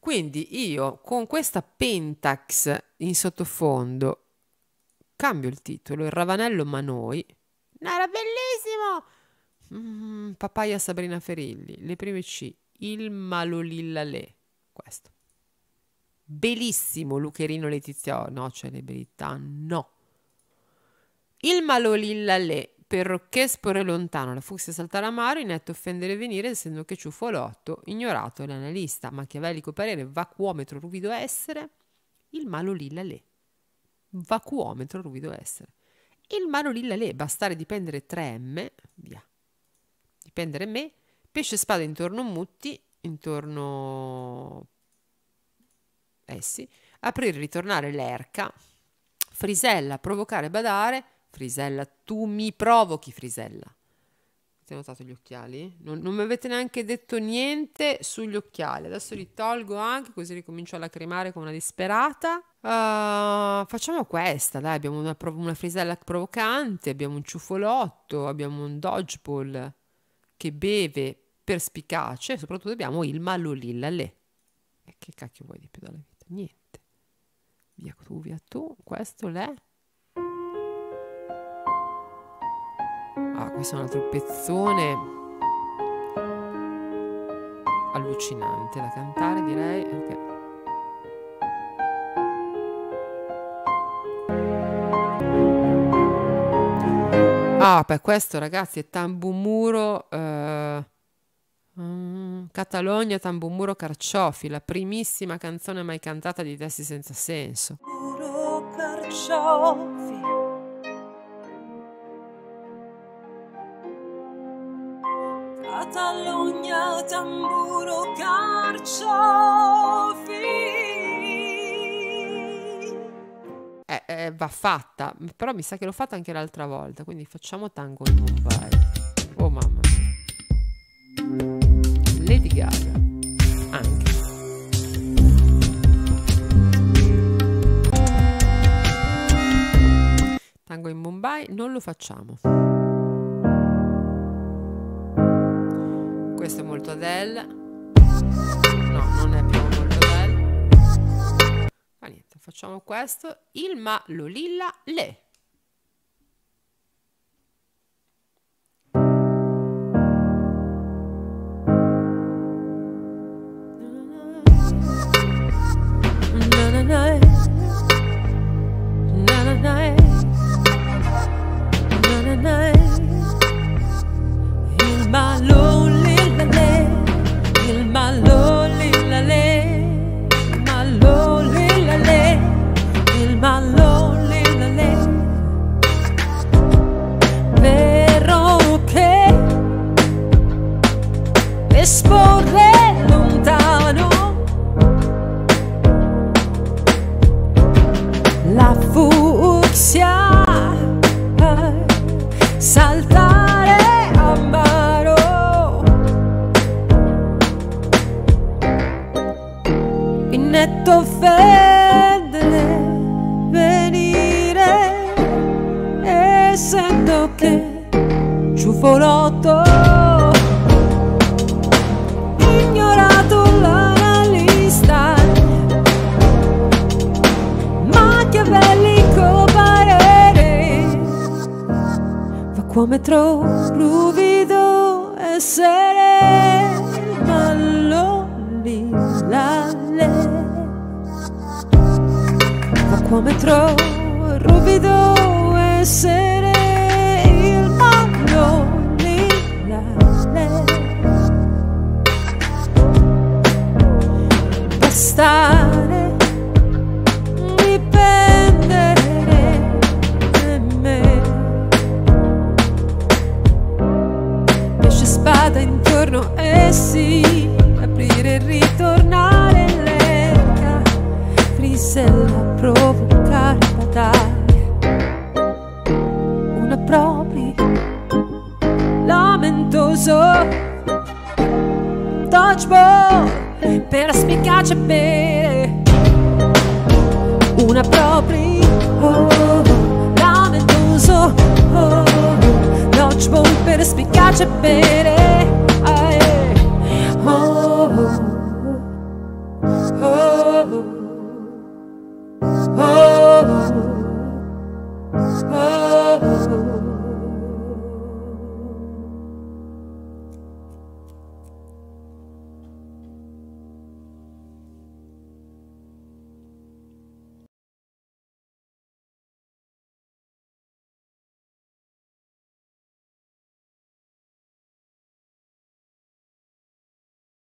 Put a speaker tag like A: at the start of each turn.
A: Quindi io con questa Pentax in sottofondo cambio il titolo, il Ravanello Manoi. Era bellissimo! Papaya Sabrina Ferilli, le prime C, il Malolillalè, questo. Bellissimo Lucherino Letizia, no, celebrità, no. Il Malolillalè, perché sporre lontano, la fucsia saltare amaro, inetto offendere venire, essendo che ciufolotto, ignorato l'analista, machiavellico parere, vacuometro ruvido essere, il Malolillalè. Vacuometro ruvido essere. Il Malolillalè, bastare dipendere 3M, via. Dipendere me, pesce spada intorno mutti, intorno essi, aprire e ritornare l'erca, Frisella, provocare, badare, Frisella, tu mi provochi, Frisella. Avete notato gli occhiali? Non mi avete neanche detto niente sugli occhiali. Adesso li tolgo anche, così ricomincio a lacrimare come una disperata. Facciamo questa, dai, abbiamo una Frisella provocante, abbiamo un ciufolotto, abbiamo un dodgeball che beve perspicace, e soprattutto abbiamo il Malolillalè. E che cacchio vuoi di più dalla vita? Niente. Via tu, questo l'è. Questo è un altro pezzone allucinante da cantare, direi. Per questo, ragazzi, è Tambumuro Catalogna, Tambumuro Carciofi, la primissima canzone mai cantata di Testi senza senso.
B: Tamburo Carciofi, Catalogna, Tamburo Carciofi.
A: Va fatta, però mi sa che l'ho fatta anche l'altra volta, quindi facciamo Tango in Mumbai. Oh mamma mia. Lady Gaga anche. Tango in Mumbai non lo facciamo. Questo è molto Adele. No, non è più molto Adele. Ma niente, facciamo questo. Il Malolillalè.
B: Esporre lontano la fucsia, saltare amaro, in netto offendere venire, essendo che ciufolotto machiavellico parere, vacuometro ruvido essere, il Malolillalè. Vacuometro ruvido essere, il Malolillalè. Bastare intorno essi, aprire e ritornare l'erca, Frisella, provocare, badare, una propria lamentoso dodgeball per spicace bere, una propria lamentoso dodgeball per spicace bere.